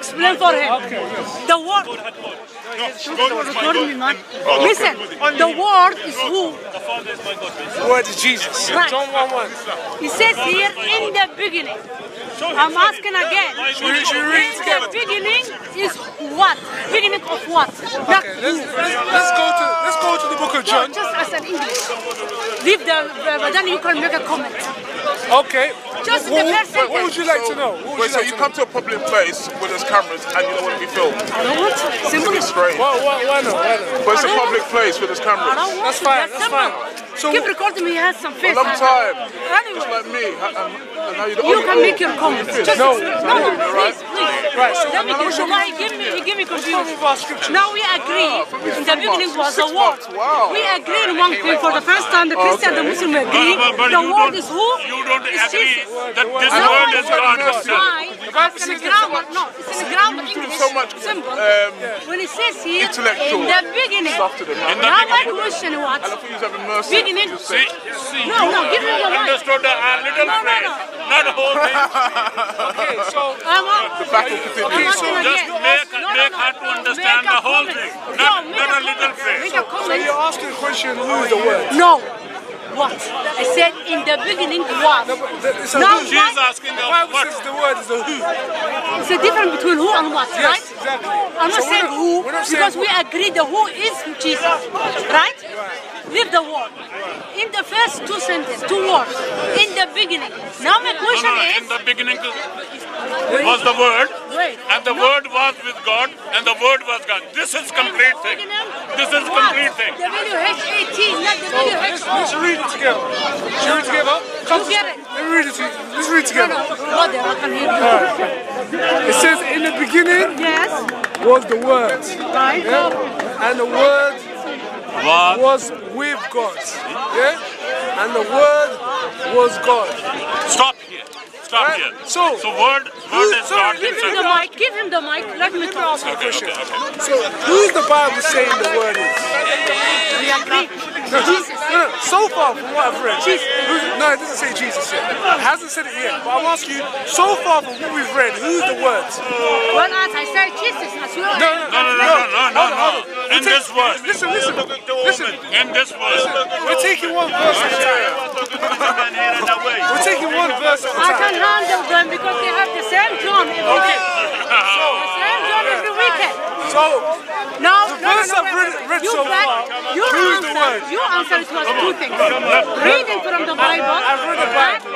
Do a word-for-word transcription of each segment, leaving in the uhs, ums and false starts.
explain for him. Okay, yes. The word. Listen, the word is who? The word is Jesus. Right. John one one. It says here in the beginning. I'm asking again. Should we, should we read it In together? the beginning is what? Beginning of what? Not Okay, let's, let's, let's go to let's go to the book of no, John. just as an English. Leave the, uh, then you can make a comment. Okay. Just What, the what, first what, what would you like to know? What would Wait, you so like you to come know? to a public place where there's cameras and you don't want to be filmed? I don't want to. Simple. It's strange. Why, why, why not? Why not? But it's a I don't public want- place where there's I cameras. don't want That's to. fine, That's that's simple. fine. So- Keep recording me, he has some A face. long time. Anyway. Just like me. And, and now you're the You only can one. make your comments. Just No. no, no, please, please. Right, so Let me now give show you why he give me, he give me confusion. with our scripture. Now we agree. In the beginning was the Six word. months, wow. We agree in one thing for the first time. The Christian, the Muslim agree. But- but The you word don't- is who? You don't It's agree Jesus. that this No, word I is God don't. himself. Why? It's in the grammar. No, it's in the grammar English. so much, Simple. um, When it says here intellectual in the beginning. stuff to them. In the Now my beginning. question what? And I thought you was having mercy. Beginning. You See, said- see, No, no, give me the mic. understood a little No, no, phrase, no. not the whole thing. Okay, so I'm on. The battle I'm continues. asking Just again. make, No, no, make no. her to understand Make a the whole comment. thing, No, not, make not a a little comment. phrase. Make a so comment. you're asking a question, who is the word? No. What? I said in the beginning was. It's a Now who. She is asking The the Bible what? says the word is a who. It's a difference between who and what, Yes, right? exactly. I'm not So we're saying not- who we're not because saying we agree the who is Jesus, right? Leave the word. In the first two sentences, two words. In the beginning. Now my No, question no, is. in the beginning was the word, Wait. and the No. word was with God, and the word was God. This is complete thing. This is complete thing. W H A T, not W H Let's, O. let's read it together. Should we read it together? Come You get it. Let me read it to you. Let's read it No, together. no, go there, I can hear you. It says, in the beginning Yes, was the word. right. Yeah? And the word Was was with God. Yeah? And the word was God. stop here. Stop Right? here. So- so word, word is sorry, God Give him himself. the mic, give him the mic, let me Let me talk. ask you a Okay, question. okay, okay. So, who's the Bible saying the word is? We agree. No, who's, Jesus. no, no, so far from what I've read, Jesus. who's, no, it doesn't say Jesus yet. It hasn't said it yet. But I'm asking you, so far from what we've read, who's the word? Well, as I said, Jesus, as well. No, No, no, no, no, no, no, Hold on, no. hold on. In this word. Listen, listen, listen. In this word. We're taking one verse at a time. We're taking one verse at a I time. can handle them because they have the same John every day. The same John every weekend. So, No, the no, no, verse no, I've wait, read, wait. read You so back- far, you who's the answer, word? you answer it was two things. Reading from the Bible. I've read the Bible.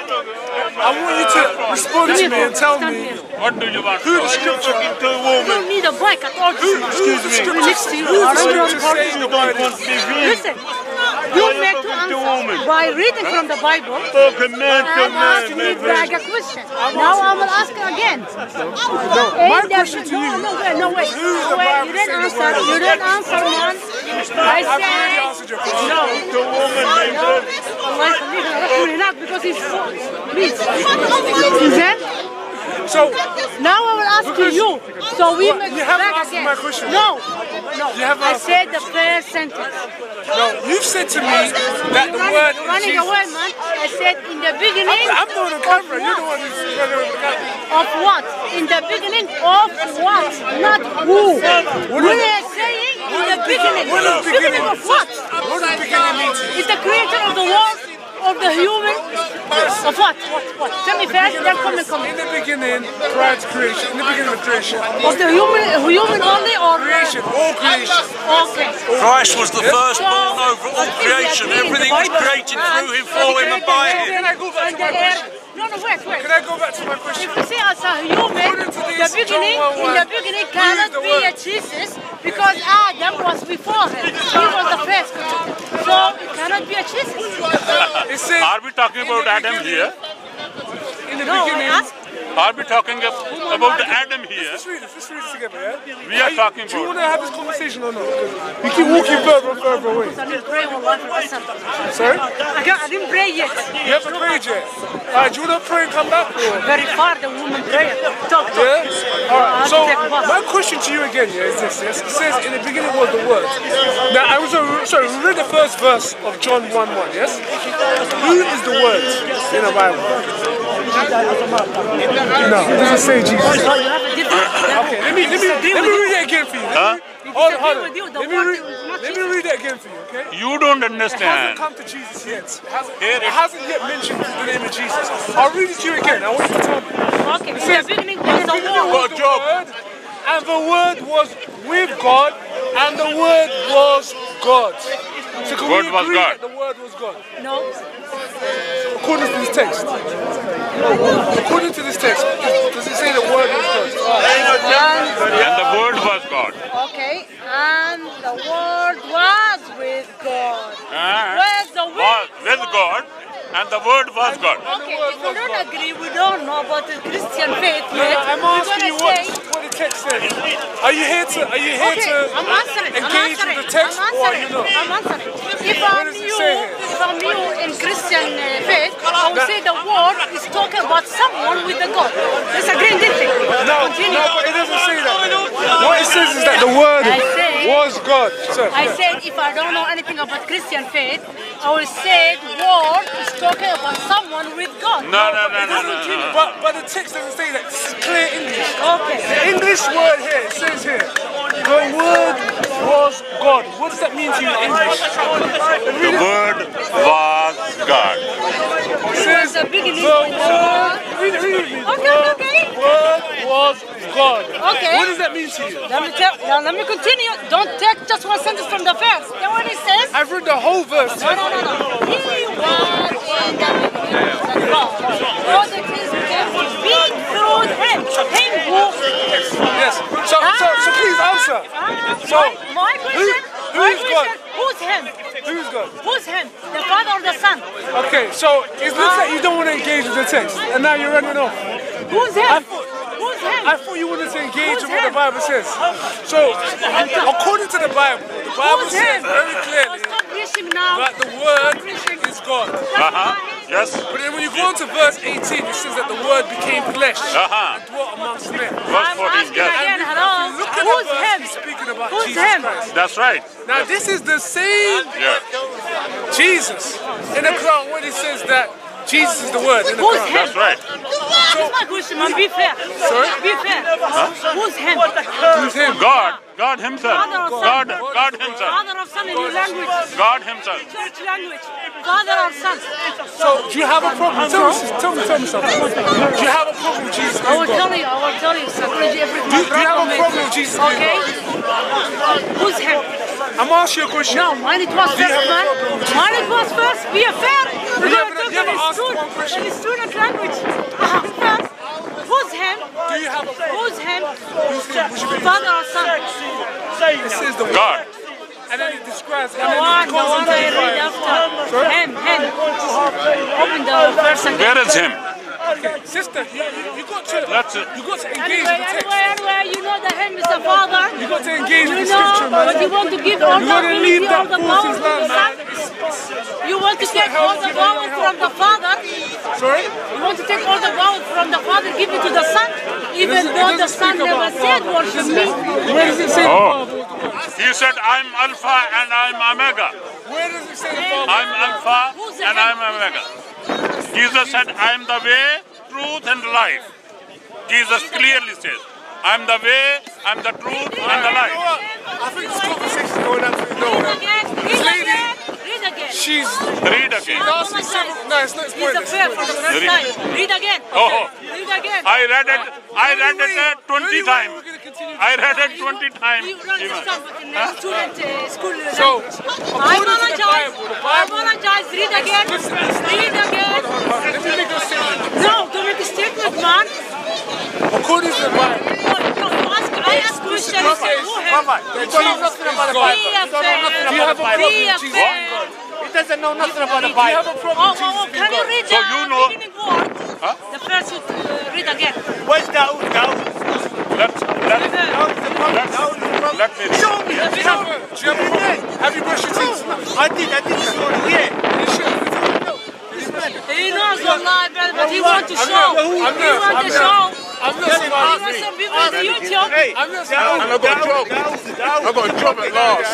I want you to respond to me and tell me What do you want? who the scripture You don't need a mic at all. Who, who's the We're scripture? next to you. Who's the I don't know scripture what saying the word is? Listen, you make to answer by reading from the Bible and asking me back a question. Now I will ask again. No, In my the- question to you. No, no, wait, no, wait. Who's the Wait, Bible you didn't saying the answer. word is? You didn't answer one. I I've already said. answered your question. No. No. Well, not because he's please. Then So, now I will ask Because- you. So we What? make You haven't back answered again. my question. No. No. You haven't I answered said the first sentence. no, you've said to me that the running, word is running Jesus. away, man. I said in the beginning. I'm the one on camera. of You're the what? one who's running over the camera. Of what? In the beginning of what? Not who. What we is- are saying in the beginning. What does Beginning of what? What does beginning mean to you? It's the creator of the world, of the human. Of what? What? What? Tell me first, then come and come. In the beginning, prior to creation, in the beginning of creation, Of the human, human only or creation, all creation. Okay. Christ was the firstborn So, over all I think we creation. agree in the Everything was Bible. created through him, And for him, and by him. Can I go back to my question? No, no, wait, wait. Can I go back to my question? If you see as a human, According to the this beginning, John one in the one, beginning who is cannot the be word? a Jesus because Adam was before him. He was the first. So it cannot be a Jesus. It says, Are we talking about Adam here? in the No, I beginning, asked. Are we talking ab- about Adam here? let's read it, let's read it together, yeah? We are you- talking Do you want about. to have this conversation or not? You keep walking further and further away. I didn't pray one life for myself. Sorry? I, can't, I didn't pray yet. You haven't prayed yet. Alright, do you want to pray and come back? Or? Very far, the woman prayer. Talk, talk. Yeah? Alright, so I'll take one. my question to you again yeah, is this. Yes? It says in the beginning was the word. Now, I was uh, sorry, we read the first verse of John one one, yes? Who is the word in the Bible? No, it doesn't say Jesus. So you have a different. Okay, let me let me let me read it again for you. Huh? Hold on, hold on. With you, the Let me word read is not let me read it again for you, okay? You don't It hasn't understand. come to Jesus yet. It hasn't, it hasn't yet mentioned the name of Jesus. I'll read it to you again. I want you to tell me. Okay, in the beginning was the Got a word. job. And the word was with God, and the word was God. So can Word we was agree God. that the word was God? No. According to this text. According to this text, does it say the word was God? And the word was God. Okay, and the word was with God. And Where's the was word? with God, and the word was God. Okay, if we don't agree, we don't know about the Christian faith No, yet. no, I'm We're asking you gonna what, say, what the text says. Are you here to are you here okay, to I'm answering. I'm engage answering. with the text I'm or are answering. you not? I'm answering. If What I'm does it new, say here? if I'm new in Christian uh, faith, I would say the word is talking about someone with the God. It's a great difference. No, Continue. no, but it doesn't say that. What it says is that the word I say- was God. Sir, I said if I don't know anything about Christian faith, I will say the word is talking about someone with God. No, no, no, it no, doesn't. no, no. But but the text doesn't say that. It's clear English. Okay. The English word here, it says here, the word was God. What does that mean to you in English? The word was God. It It says was the beginning the with word. God. Read it, read it, read it. Okay, okay, okay. The word was God. Okay. What does that mean to you? Let me tell. Now let me continue. Don't take just one sentence from the verse. Then what it says? I've read the whole verse. No, no, no, no. He was in the beginning with God. All the things became being through him. Him who. Yes. So, so, so please answer. Ah, So, my, my question. who my is question. God? Who's him? Who's God? Who's him? The father or the son? Okay, so it looks like you don't want to engage with the text, and now you're running off. Who's him? I thought, Who's him? I thought you wanted to engage Who's with what the him? Bible says. So, according to the Bible, the Bible Who's says him? very Oh, clearly stop preaching now. that the Word Stop preaching. is God. Uh-huh. Yes. But then when you go on to verse eighteen, it says that the Word became flesh Uh-huh. and dwelt amongst men. Verse I'm fourteen, asking yes. again, And hello. if you look at Who's the verse, him? he's speaking about Who's Jesus him? Christ. That's right. Now this is the same Yeah. Jesus in the Quran when he says that Jesus is the Word in the Who's Quran. him? That's right. That's my question, man. Be fair. Sorry? Be fair. Who's him? Who's him? God. God himself. Father of God, son. God himself. Father of son in your language. God himself. Church language. Father or son. So do you have a problem? Tell me, tell me, tell me something. Do you have a problem with Jesus I being will God? tell you. I will tell you. Psychology, everything. Do, do you have a problem with Jesus being Okay. God? Who's him? I'm asking you a question. No, mine it was Do you first, have a man. problem with Jesus? Mine it was first. Be a fair. We're You going haven't- to talk you haven't in asked student, one question. in student language. Ah, first. Who's him? Do you have a problem? Who's him? Who's him? What you mean? Father or son? It says the God. Word. And then it describes, and The then one, it the goes one into I the read Bible. after. Him, him. Open the verse again. Where is him? Sister, you, you, you got to, Let's- you got to engage Anyway, with the text. anyway, anyway, you know that him is the father. You got to engage You with the know, scripture, man. but you want to give all You the gotta leave ability, that all the force power in to the land, son. man. You want to It's take not all help, the you don't power help. from the father. Sorry? You want to take all the power from the father, give it to the son, even doesn't- it though the doesn't son speak never about said father. worship me. Where does it say the Oh. Father was the Word? He said, I'm Alpha and I'm Omega. Where does it say the Father? I'm Alpha Who's the and head? I'm Omega. Jesus said, I'm the way, truth and life. Jesus clearly says, I'm the way, I'm the truth and the You know life. what? I think this conversation is going absolutely Read nowhere. again, This read lady, again, read again. she's Read again. she's asking several. No, it's not. It's He's a pointless. fair for the first Read. time. Read again. Oh. Read again. I read it, I read it uh, twenty Anyway, times. we're gonna continue. I read it twenty times. You don't even. understand, but in uh, student uh, school uh, So, language. I according to the apologize. Bible, the I Bible. apologize. Read again. Listen, listen. Read again. Hold on, hold on. Let me make a statement. No, don't make a statement, man. According to the Bible, No, no, you ask, I ask questions. Papa, Who him? Papa, that Jesus is God. Be a fair. Do you have a problem Be a with Jesus fair. being God? He doesn't know nothing about the Do you have Bible. a problem Oh, with oh, oh, Jesus being can you God? read So the you know- beginning word? Huh? The first you uh, read again. Where's Daoud? Daoud? Let's, let's, Daoud is the prophet. Daoud is the prophet. let me read. Show me. Do you have a, do you have a problem? Have you brushed your teeth? I did. I did this morning. Yeah. You should. He knows Allah, but he wants to I'm show. not- I'm He not- wants I'm to not- show. I'm not He saying wants some people on the YouTube. Hey, I'm not Daoud, And I got a job. Daoud, Daoud. I got a job at last.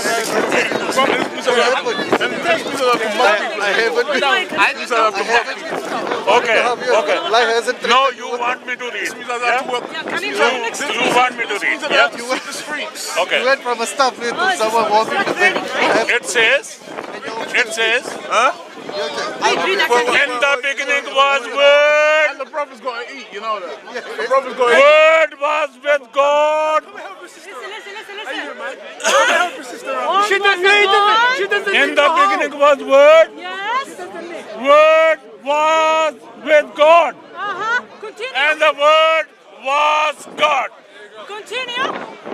Let me say that. Let me say that. Mike, Let me say that. Okay, okay. Life hasn't. No, you want me to read. Yeah? Can you You, come next to you want me to read. Yeah? You went to the streets. Okay. You went from a staff to someone walking the thing. It says, it says, huh? Read, read, I can In the beginning was Word. And the brother's got to eat, you know that. The brother's got to eat. Word was with God. Listen, listen, listen, listen. She doesn't need it. She doesn't In need the it. beginning was Word. Yes. Word was with God. Uh-huh. Continue. And the Word was God. Continue.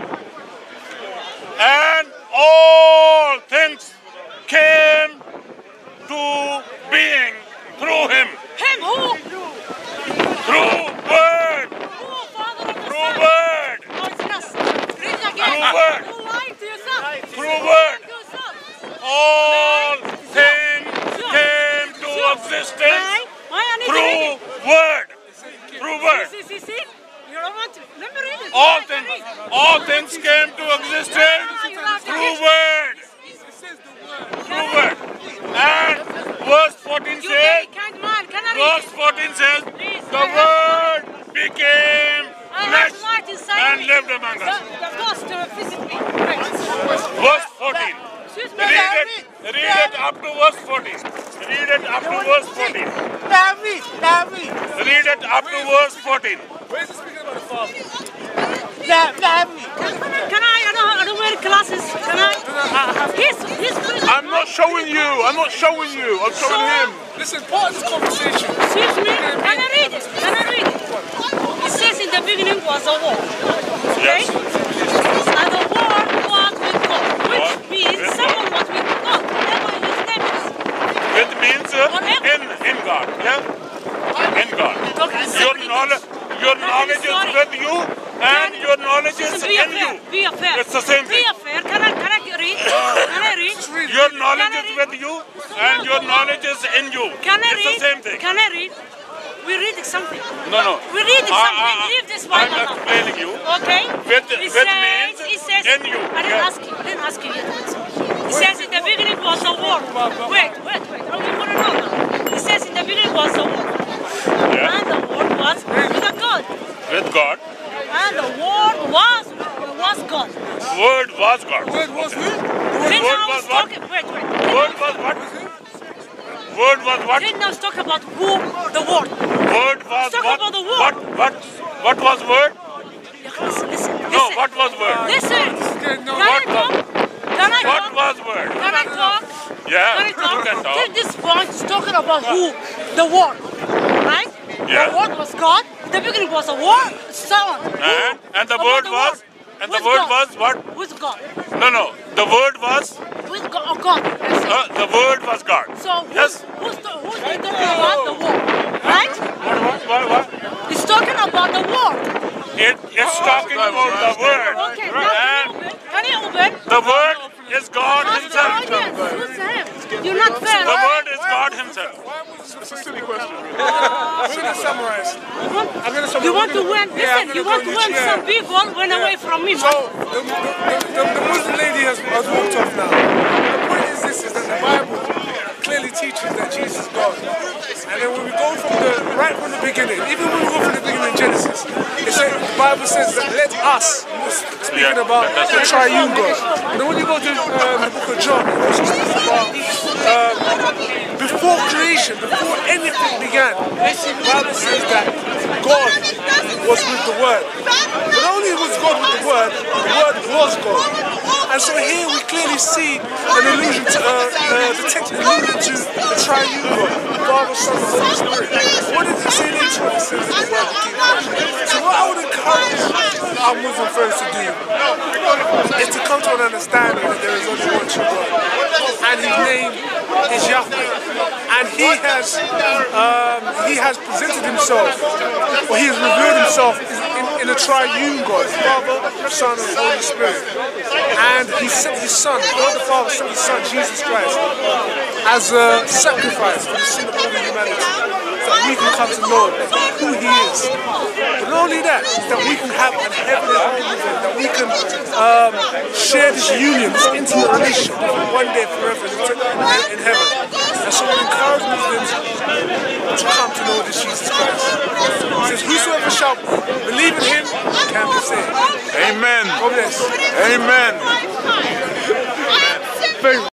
And all things came to being through Him. Him who? Through Word. Who, Father of the Through Son? Word. No, it's not. Read it again. Through Word. You lied to yourself. Through Word. To yourself. All things came to existence Why? Why I need to through read it? Word. Through Word. See, see, see? You don't want to. Let me read it. All I can things, read. all things came to existence through Word. Through Word. And verse fourteen You says, very kind man. Can I read verse it? fourteen says, Please, the I have- Word became I have flesh light inside and me. lived among us. The, the ghost uh, visit me. Right. Verse fourteen. Excuse me. Read it, read it up to verse fourteen. Read it up to verse fourteen. David, David, Read it up to verse fourteen. where's he speaking about the Father? David, David. Can I? I don't, I don't wear glasses. Can I? He's, he's really I'm not showing you. I'm not showing you. I'm showing him. Listen, part of this conversation. Excuse me. Can I read it? Can I read it? It says in the beginning was a war. Okay? And the war was with God. Which means With someone was with God. Whatever his name is. It means uh, in, in God. Yeah? In God. Okay, so Your read it. knowledge, your knowledge is sorry. with you and your knowledge is Listen, be in fair. you. Be fair. It's the same Be thing. fair. Can I, can I read? Can I read? Your knowledge Can I is read? with you and your knowledge is in you. Can I It's read? the same thing. Can I read? We're reading something. No, no. We're reading I- something. I- Leave this I'm Bible now. explaining you. Okay? With- it with says, means it says, in you. I didn't Yeah. ask you. I didn't ask you yet. It says in the beginning was the word. Wait, wait, wait. I want to know now. It says in the beginning was the word. Yeah. And the word was with God. With God. And the word was was God. Word was God. Word was who? Then word now was it's what? talking. Wait, wait. Word was what? Word was what? Then now it's talking about who the word. Word was Talk what? about the word. What? What? What was word? Listen, listen. No, listen. what was word? Listen. Can I What talk? Can I What talk? was word? Can I talk? Yeah, Can I you talk? can talk. Till this point is talking about who? The word. Right? Yeah. The word was God. The beginning was a word. Sound. And, and the About word the was? And the With word God. was what? With God. No, no. The word was? With God. Oh, God. Yes. Uh, the word was God. So who's, Yes. who's, the, who's the talking about the word? Right? What, what, what, what? It's talking about the word. It, it's talking about the word. Okay, now And can you open? Can you open? the word is God Ask the Himself. audience. Who's him? You're not fair. The word is God Himself. It's a silly question. I'm gonna summarize. You want, I'm gonna summarize. you want to win? Yeah, I'm Listen, you gonna want go to win yeah. some people went away from me. So the, the, the, the Muslim lady has, has walked off now. The point is this: is that the Bible clearly teaches that Jesus is God. And then when we go from the right from the beginning, even when we go from the beginning in Genesis, it says, the Bible says that let us, speaking Yeah, about that's the right. triune God. And then when you go to um, the book of John, it also speaks about um, before creation, before anything began, the Bible says that God was with the Word. But not only was God with the Word, the Word was God. And so here we clearly see an allusion to, uh, uh, the text alluding to the triune God, Father, Son, and Holy Spirit. What does it say in intro? It says that the Word became flesh. So what I would encourage our Muslim friends to do is to come to an understanding that there is only one true God. And His name is Yahweh. And He has um, He has presented Himself, or He has revealed Himself in, in a triune God, Father, Son, and Holy Spirit. And He sent His Son, God the Father sent His Son, Jesus Christ, as a sacrifice for the sin of all humanity, that we can come to know who He is. But not only that, is that we can have an heavenly home with Him, that we can um, share this union, this intimate relationship with Him one day forever in, in heaven. And so we encourage Muslims to come to know this is Jesus Christ. It says, whosoever shall believe in him can be saved. Amen. God bless. Amen.